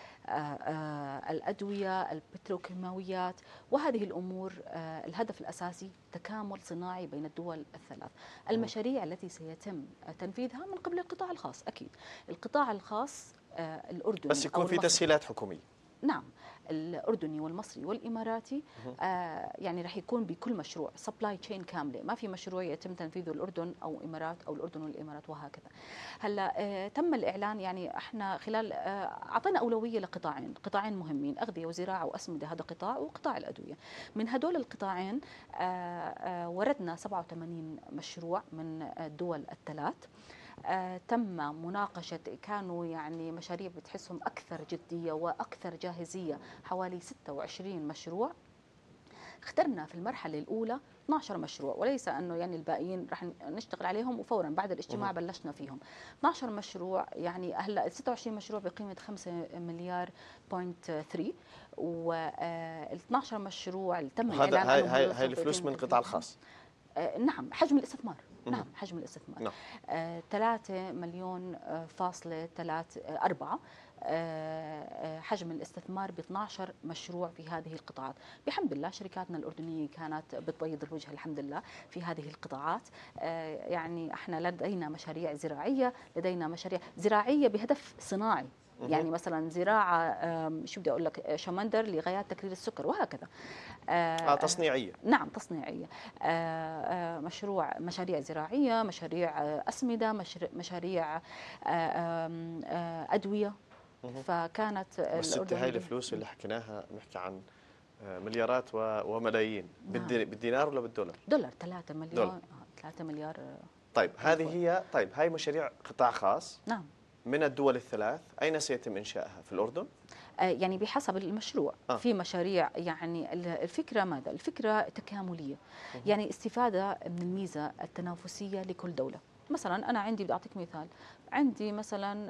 الأدوية، البتروكيماويات، وهذه الأمور. الهدف الأساسي تكامل صناعي بين الدول الثلاث. المشاريع التي سيتم تنفيذها من قبل القطاع الخاص، أكيد القطاع الخاص الأردني بس يكون في تسهيلات حكومية. نعم، الأردني والمصري والإماراتي آه يعني رح يكون بكل مشروع سبلاي تشين كاملة، ما في مشروع يتم تنفيذه الأردن أو إمارات أو الأردن والإمارات وهكذا. هلا آه تم الإعلان، يعني احنا خلال آه أعطينا أولوية لقطاعين، قطاعين مهمين، أغذية وزراعة وأسمدة، هذا قطاع، وقطاع الأدوية. من هدول القطاعين آه آه وردنا سبعة وثمانين مشروع من الدول الثلاث. آه تم مناقشة، كانوا يعني مشاريع بتحسهم أكثر جدية وأكثر جاهزية، حوالي ستة وعشرين مشروع. اخترنا في المرحلة الأولى اثني عشر مشروع، وليس أنه يعني الباقيين رح نشتغل عليهم وفورا بعد الاجتماع بلشنا فيهم. اثني عشر مشروع، يعني هلا ستة وعشرين مشروع بقيمة خمسة مليار بوينت ثلاثة، وال اثني عشر مشروع اللي تم هذا الإعلان هاي عنهم هاي هاي الفلوس من القطاع الخاص. آه، نعم حجم الاستثمار. مهم. نعم حجم الاستثمار نعم. آه، ثلاثة مليون آه، فاصلة ثلاثة آه، أربعة. آه، آه، حجم الاستثمار ب اثني عشر مشروع في هذه القطاعات. بحمد الله شركاتنا الأردنية كانت بتبيض الوجه الحمد لله في هذه القطاعات. آه، يعني احنا لدينا مشاريع زراعية، لدينا مشاريع زراعية بهدف صناعي، مهم. يعني مثلا زراعة آم، شو بدي أقول لك آه، شمندر لغايات تكرير السكر وهكذا. آه، اه تصنيعيه. نعم تصنيعية. آه، آه، مشروع مشاريع زراعية، مشاريع آه، أسمدة، مشر- مشاريع آه، آم، آه، أدوية. مهم. فكانت بس ستة هاي الأردن الفلوس اللي حكيناها بنحكي عن آه، مليارات و- وملايين. نعم بالدي- بالدينار ولا بالدولار؟ دولار ثلاثة مليون دولار. آه، ثلاثة مليار آه، طيب هذه وفوق. هي، طيب هاي مشاريع قطاع خاص نعم. من الدول الثلاث، أين سيتم إنشائها؟ في الأردن؟ آه، يعني بحسب المشروع آه. في مشاريع، يعني ال- الفكرة ماذا؟ الفكرة تكاملية، مهم. يعني استفادة من الميزة التنافسية لكل دولة. مثلا أنا عندي بدي أعطيك مثال، عندي مثلا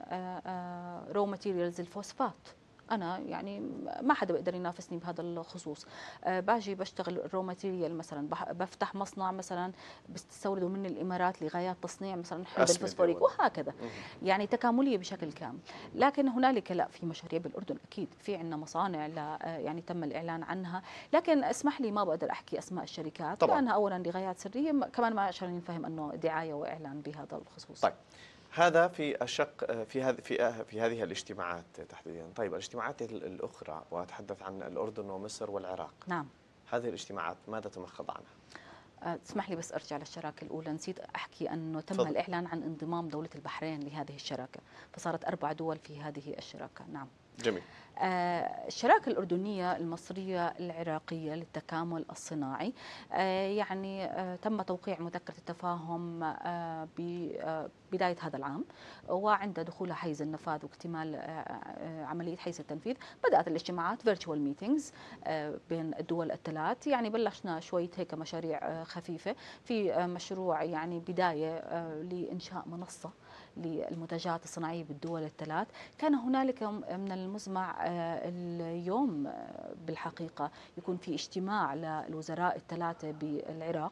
رو ماتيريالز الفوسفات، أنا يعني ما حدا بيقدر ينافسني بهذا الخصوص. آه، باجي بشتغل رو ماتيريال، مثلا بح- بفتح مصنع مثلا بستوردوا من الإمارات لغايات تصنيع مثلا حمض أسمدة الفوسفوريك ولا؟ وهكذا. مهم. يعني تكاملية بشكل كامل. لكن هنالك لا، في مشاريع بالاردن اكيد، في عندنا مصانع لا يعني تم الاعلان عنها، لكن اسمح لي ما بقدر احكي اسماء الشركات طبعا. لانها اولا لغايات سريه، م- كمان ما عشان نفهم انه دعايه واعلان بهذا الخصوص. طيب هذا في الشق في هذه في في هذه الاجتماعات تحديدا. طيب الاجتماعات ال- الأخرى، وأتحدث عن الأردن ومصر والعراق، نعم. هذه الاجتماعات ماذا تمخض عنها؟ أه، تسمح لي بس ارجع للشراكه الاولى، نسيت احكي انه تم تفضل. الاعلان عن انضمام دوله البحرين لهذه الشراكه، فصارت اربع دول في هذه الشراكه. نعم. جميل. آه، الشراكة الأردنية المصرية العراقية للتكامل الصناعي، آه، يعني آه، تم توقيع مذكرة التفاهم آه، ببداية هذا العام، وعند دخولها حيز النفاذ واكتمال آه، آه، عملية حيز التنفيذ بدأت الاجتماعات virtual meetings آه، بين الدول الثلاث. يعني بلشنا شوية هيك مشاريع آه، خفيفة في آه، مشروع يعني بداية آه، لإنشاء منصة للمنتجات الصناعية بالدول الثلاث. كان هنالك من المزمع آه، اليوم آه، بالحقيقة يكون في اجتماع للوزراء الثلاثة بالعراق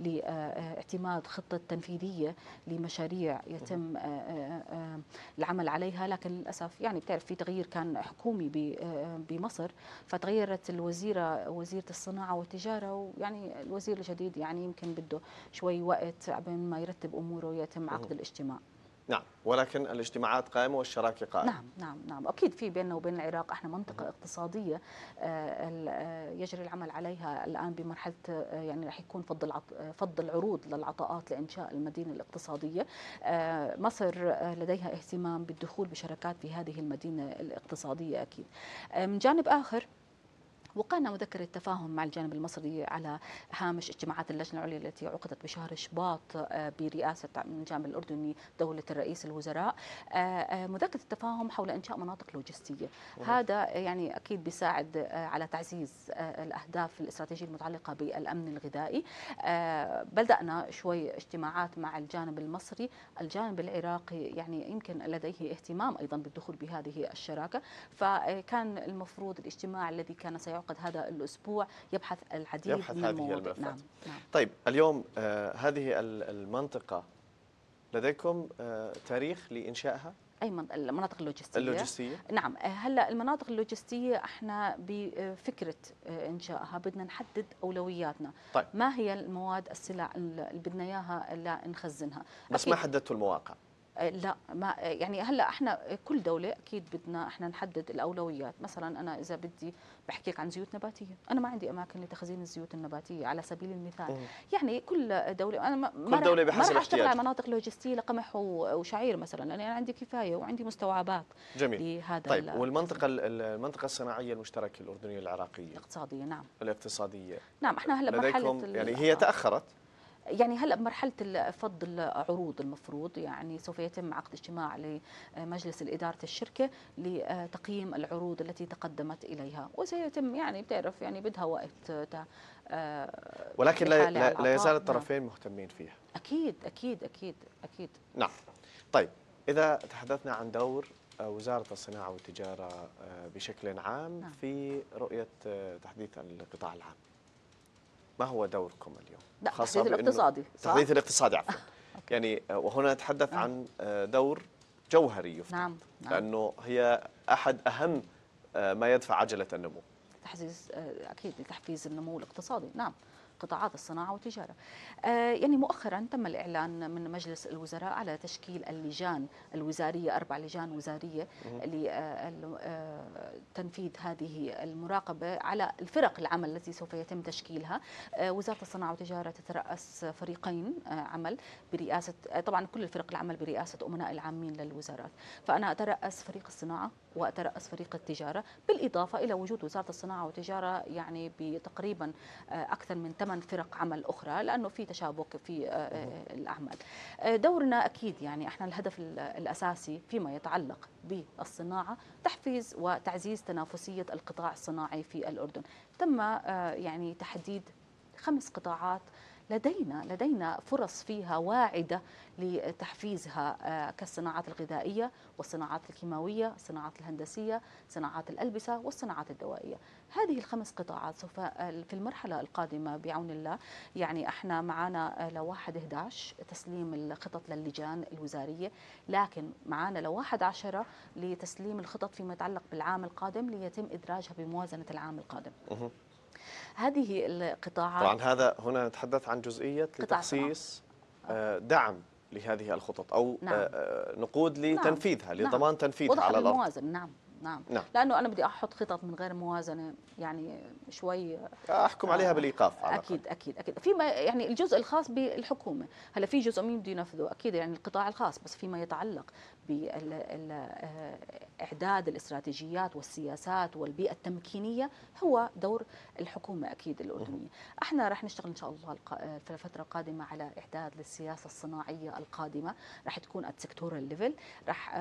لاعتماد خطة تنفيذية لمشاريع يتم آه، آه، آه، العمل عليها، لكن للأسف يعني بتعرف في تغيير كان حكومي ب- آه، بمصر، فتغيرت الوزيرة وزيرة الصناعة والتجارة، ويعني الوزير الجديد يعني يمكن بده شوي وقت قبل ما يرتب أموره ويتم عقد الاجتماع. نعم، ولكن الاجتماعات قائمة والشراكة قائمة. نعم نعم نعم اكيد في بيننا وبين العراق، احنا منطقه اقتصاديه آه، ال- آه، يجري العمل عليها الان بمرحله آه، يعني رح يكون فض العط... آه، فض العروض للعطاءات لانشاء المدينه الاقتصاديه. آه، مصر آه، لديها اهتمام بالدخول بشراكات في هذه المدينه الاقتصاديه اكيد. آه، من جانب اخر وقعنا مذكرة تفاهم مع الجانب المصري على هامش اجتماعات اللجنة العليا التي عقدت بشهر شباط آه، برئاسة من الجانب الأردني دولة الرئيس الوزراء. آه، آه، مذكرة التفاهم حول إنشاء مناطق لوجستية. هذا يعني أكيد بيساعد آه، على تعزيز آه، الأهداف الاستراتيجية المتعلقة بالأمن الغذائي. آه، بدأنا شوي اجتماعات مع الجانب المصري. الجانب العراقي يعني يمكن لديه اهتمام أيضا بالدخول بهذه الشراكة، فكان المفروض الاجتماع الذي كان سيعقد هذا الأسبوع يبحث العديد يبحث من هذه المواضيع. الملفات. نعم نعم. طيب اليوم آه هذه ال- المنطقة لديكم آه تاريخ لإنشائها أي من- المناطق اللوجستية. اللوجستية؟ نعم. هلا المناطق اللوجستية احنا بفكرة إنشائها بدنا نحدد أولوياتنا. طيب. ما هي المواد السلع اللي بدنا إياها لا نخزنها. بس ما أكيد حددتوا المواقع. آه، لا ما آه، يعني هلا احنا كل دوله اكيد بدنا احنا نحدد الاولويات. مثلا انا اذا بدي بحكيك عن زيوت نباتيه، انا ما عندي اماكن لتخزين الزيوت النباتيه على سبيل المثال. مم. يعني كل دوله، انا ما ما كل رح دولة ما بحسب رح اشتغل على احتياجها. مناطق لوجستيه لقمح و- وشعير مثلا، لاني انا عندي كفايه وعندي مستوعبات جميل. لهذا طيب ال- والمنطقة ال- ال- المنطقة الصناعية المشتركة الأردنية العراقية الاقتصاديه. نعم الاقتصادية نعم. احنا هلا بمرحله لديكم، يعني ال- هي آه. تأخرت؟ يعني هلا بمرحله ال- فض العروض، المفروض يعني سوف يتم عقد اجتماع لمجلس اداره الشركه لتقييم العروض التي تقدمت اليها، وسيتم يعني بتعرف يعني بدها وقت تا- آه، ولكن لا, لحالة على لا, لا يزال العطاء. نعم الطرفين مهتمين فيها. اكيد اكيد اكيد اكيد. نعم. طيب إذا تحدثنا عن دور آه، وزارة الصناعة والتجارة آه، بشكل عام نعم. في رؤية آه، تحديث القطاع العام. ما هو دوركم اليوم؟ لا، خاصة التحديث بأنه- الاقتصادي، صح؟ التحديث الاقتصادي عفوا. يعني وهنا نتحدث آه. عن دور جوهري يفترض، نعم نعم. لأنه هي أحد أهم ما يدفع عجلة النمو. تحفيز، أكيد لتحفيز النمو الاقتصادي، نعم. قطاعات الصناعة والتجارة. آه يعني مؤخرا تم الإعلان من مجلس الوزراء على تشكيل اللجان الوزارية، أربع لجان وزارية لتنفيذ هذه المراقبة على الفرق العمل التي سوف يتم تشكيلها. آه وزارة الصناعة والتجارة تترأس فريقين آه عمل برئاسة، آه طبعا كل الفرق العمل برئاسة أمناء العامين للوزارات، فأنا أترأس فريق الصناعة وأترأس فريق التجارة، بالإضافة إلى وجود وزارة الصناعة والتجارة يعني بتقريبا أكثر من ثمان فرق عمل أخرى، لأنه في تشابك في الأعمال. دورنا أكيد يعني احنا الهدف الأساسي فيما يتعلق بالصناعة تحفيز وتعزيز تنافسية القطاع الصناعي في الأردن. تم يعني تحديد خمس قطاعات لدينا لدينا فرص فيها واعدة لتحفيزها، كالصناعات الغذائية والصناعات الكيماوية، الصناعات الهندسية، صناعات الألبسة والصناعات الدوائية. هذه الخمس قطاعات سوف في المرحلة القادمة بعون الله، يعني احنا معنا لواحد أحد عشر تسليم الخطط للجان الوزارية، لكن معنا لواحد عشرة لتسليم الخطط فيما يتعلق بالعام القادم ليتم إدراجها بموازنة العام القادم. هذه القطاعات، طبعا هذا هنا نتحدث عن جزئية لتخصيص دعم لهذه الخطط أو نعم. نقود لتنفيذها، نعم. لضمان تنفيذها على الأرض. الموازن. نعم نعم نعم. لأنه أنا بدي أحط خطط من غير موازنة يعني شوي أحكم عليها بالإيقاف على أكيد أكيد أكيد. فيما يعني الجزء الخاص بالحكومة، هلا في جزء مين بده ينفذه أكيد يعني القطاع الخاص، بس فيما يتعلق بإعداد الاستراتيجيات والسياسات والبيئة التمكينية هو دور الحكومة أكيد الأردنية. احنا رح نشتغل إن شاء الله في الفترة القادمة على إعداد للسياسة الصناعية القادمة، رح تكون at sectoral level، رح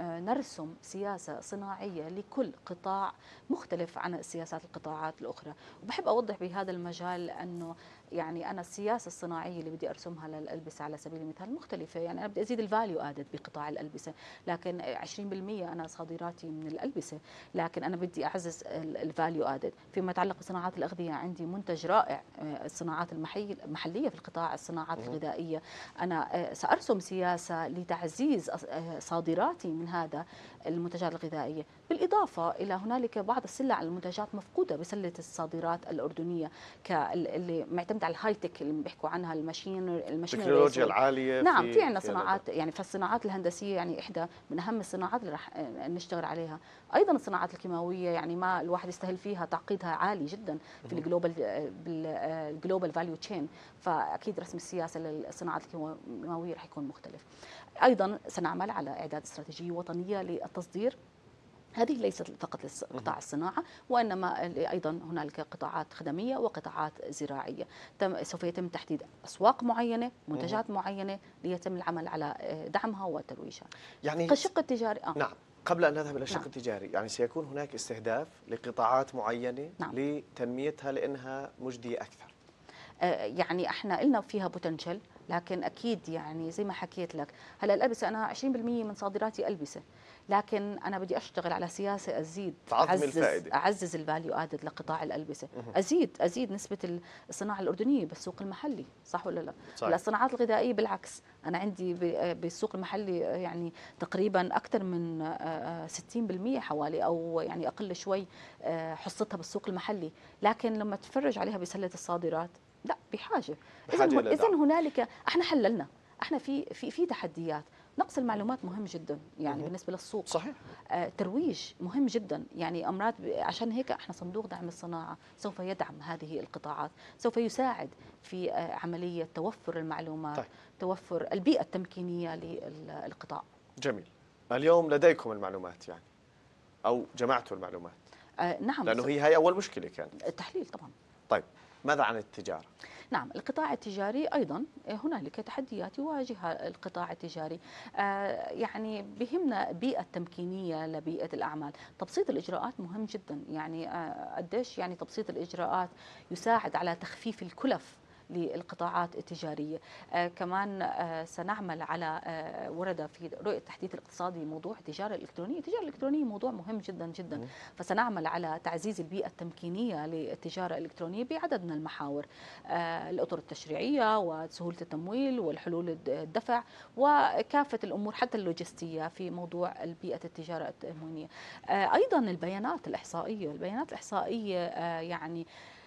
نرسم سياسة صناعية لكل قطاع مختلف عن السياسات القطاعات الأخرى. وبحب أوضح بهذا المجال أنه يعني أنا السياسة الصناعية اللي بدي أرسمها للألبسة على سبيل المثال مختلفة، يعني أنا بدي أزيد الفاليو آدد بقطاع الألبسة، لكن عشرين بالمئة أنا صادراتي من الألبسة، لكن أنا بدي أعزز الفاليو آدد. فيما يتعلق بصناعات الأغذية عندي منتج رائع، الصناعات المحلية في القطاع الصناعات الغذائية، أنا سأرسم سياسة لتعزيز صادراتي من هذا المنتجات الغذائية، بالإضافة إلى هنالك بعض السلع المنتجات مفقودة بسلة الصادرات الأردنية اللي معتمدة على الهاي تك اللي بيحكوا عنها الماشين التكنولوجيا العالية. نعم في في عندنا صناعات يعني فالصناعات الهندسية يعني إحدى من أهم الصناعات اللي راح نشتغل عليها. أيضا الصناعات الكيماوية يعني ما الواحد يستهل فيها، تعقيدها عالي جدا في الجلوبال بالجلوبال فاليو تشين، فأكيد رسم السياسة للصناعات الكيماوية راح يكون مختلف. أيضا سنعمل على إعداد استراتيجية وطنية للتصدير، هذه ليست فقط لقطاع الصناعة وإنما أيضا هنالك قطاعات خدمية وقطاعات زراعية. تم سوف يتم تحديد أسواق معينة، منتجات معينة ليتم العمل على دعمها وترويجها. يعني الشق التجاري آه. نعم، قبل أن نذهب إلى الشق نعم. التجاري، يعني سيكون هناك استهداف لقطاعات معينة نعم. لتنميتها لأنها مجدية أكثر. يعني احنا قلنا فيها بوتنشل، لكن اكيد يعني زي ما حكيت لك هلا الالبسه انا عشرين بالمئة من صادراتي البسه، لكن انا بدي اشتغل على سياسه ازيد تعظم اعزز الفائدة. اعزز الفاليو ادد لقطاع الالبسه، ازيد ازيد نسبه الصناعه الاردنيه بالسوق المحلي، صح ولا لا؟ هلا الصناعات الغذائيه بالعكس، انا عندي بالسوق المحلي يعني تقريبا اكثر من ستين بالمئة حوالي او يعني اقل شوي حصتها بالسوق المحلي، لكن لما تفرج عليها بسله الصادرات لا بحاجه. اذا اذا هنالك احنا حللنا، احنا في في في تحديات، نقص المعلومات مهم جدا يعني بالنسبه للسوق. صحيح. آه ترويج مهم جدا، يعني امراض عشان هيك احنا صندوق دعم الصناعه سوف يدعم هذه القطاعات، سوف يساعد في آه عمليه توفر المعلومات. طيب. توفر البيئه التمكينيه للقطاع. جميل. اليوم لديكم المعلومات يعني او جمعتوا المعلومات؟ آه نعم، لانه هي هي اول مشكله كانت التحليل طبعا. طيب ماذا عن التجارة؟ نعم، القطاع التجاري أيضا هنالك تحديات يواجهها القطاع التجاري، آه يعني بهمنا بيئة تمكينية لبيئة الأعمال. تبسيط الإجراءات مهم جدا، يعني آه قديش يعني تبسيط الإجراءات يساعد على تخفيف الكلف للقطاعات التجارية. آه، كمان آه، سنعمل على آه، ورد في رؤية التحديث الاقتصادي موضوع التجارة الإلكترونية. التجارة الإلكترونية موضوع مهم جدا جدا، فسنعمل على تعزيز البيئة التمكينية للتجارة الإلكترونية بعدد من المحاور: آه، الأطر التشريعية وسهولة التمويل والحلول الدفع وكافة الأمور حتى اللوجستية في موضوع البيئة التجارة التأمينية. آه، أيضا البيانات الإحصائية البيانات الإحصائية آه، يعني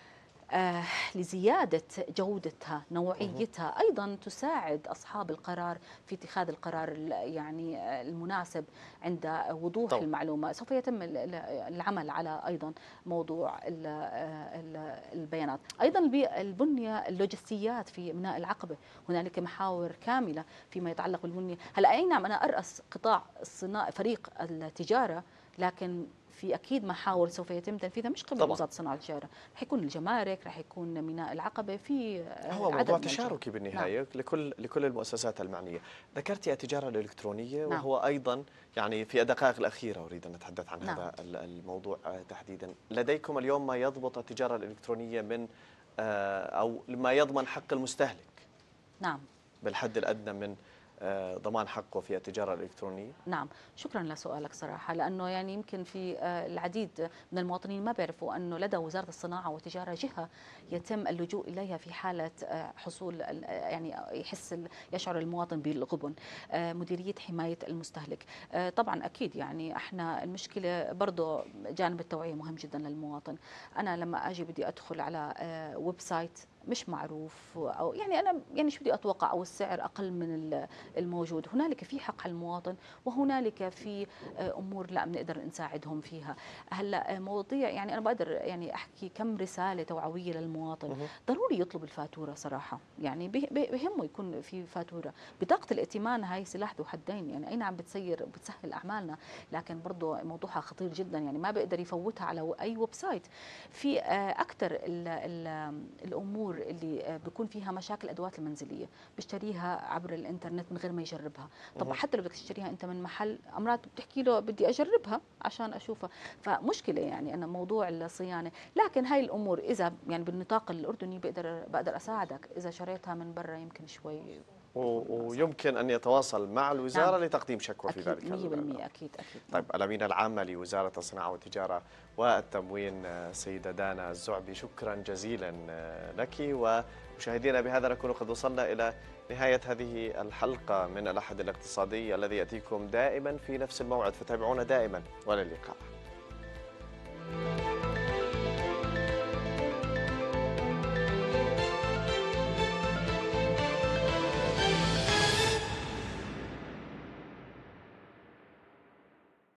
آه، لزيادة جودتها نوعيتها أيضا تساعد أصحاب القرار في اتخاذ القرار يعني آه، المناسب عند وضوح طبعا. المعلومة. سوف يتم ال- ال- العمل على أيضا موضوع ال- آه، ال- البيانات. أيضا البي- البنية اللوجستيات في ميناء العقبة، هنالك محاور كاملة فيما يتعلق بالبنية. هلا أي نعم أنا أرأس قطاع الصناعة فريق التجارة، لكن في اكيد محاور سوف يتم تنفيذها مش قبل طبعا. وزاره الصناعه والتجاره، رح يكون الجمارك، رح يكون ميناء العقبه، في آه، هو عدد موضوع من الجهات. تشاركي بالنهاية. نعم. لكل لكل المؤسسات المعنية. ذكرتي التجارة الإلكترونية، نعم. وهو أيضا يعني في الدقائق الأخيرة أريد أن نتحدث عن نعم. هذا ال- الموضوع آه، تحديدا. لديكم اليوم ما يضبط التجارة الإلكترونية من آه، أو ما يضمن حق المستهلك نعم. بالحد الأدنى من آه، ضمان حقه في التجارة الإلكترونية؟ نعم، شكرا لسؤالك صراحة، لأنه يعني يمكن في آه، العديد من المواطنين ما بيعرفوا أنه لدى وزارة الصناعة والتجارة جهة يتم اللجوء إليها في حالة آه، حصول ال- آه، يعني يحس ال- يشعر المواطن بالغبن، آه، مديرية حماية المستهلك. آه، طبعا أكيد يعني احنا المشكلة برضو جانب التوعية مهم جدا للمواطن. أنا لما أجي بدي أدخل على آه، ويب سايت مش معروف، او يعني انا يعني شو بدي اتوقع، او السعر اقل من ال- الموجود، هنالك في حق على المواطن وهنالك في آه، امور لا بنقدر نساعدهم فيها. هلا آه، مواضيع يعني انا بقدر يعني احكي كم رساله توعويه للمواطن. مه. ضروري يطلب الفاتوره صراحه، يعني به- به- بهمه يكون في فاتوره. بطاقه الائتمان هاي سلاح ذو حدين، يعني اي نعم بتسير بتسهل اعمالنا، لكن برضه موضوعها خطير جدا، يعني ما بقدر يفوتها على اي ويب سايت. في اكثر الامور اللي آه، بيكون فيها مشاكل الادوات المنزليه بيشتريها عبر الانترنت من غير ما يجربها. طب مه. حتى لو بدك تشتريها انت من محل، امرات بتحكي له بدي اجربها عشان اشوفها، فمشكله يعني انا موضوع الصيانه. لكن هاي الامور اذا يعني بالنطاق الاردني بقدر بقدر اساعدك، اذا شريتها من برا يمكن شوي بيكون و- صعب. ويمكن أن يتواصل مع الوزارة نعم، لتقديم شكوى في اكيد ذلك مية ال- بالمية اكيد اكيد. طيب، الأمينة العامة لوزارة الصناعة والتجارة والتموين آه، سيدة دانا الزعبي، شكرا جزيلا آه، لك. ومشاهدينا، بهذا نكون قد وصلنا إلى نهاية هذه الحلقة من الأحد الاقتصادي الذي يأتيكم دائما في نفس الموعد، فتابعونا دائما، والى اللقاء.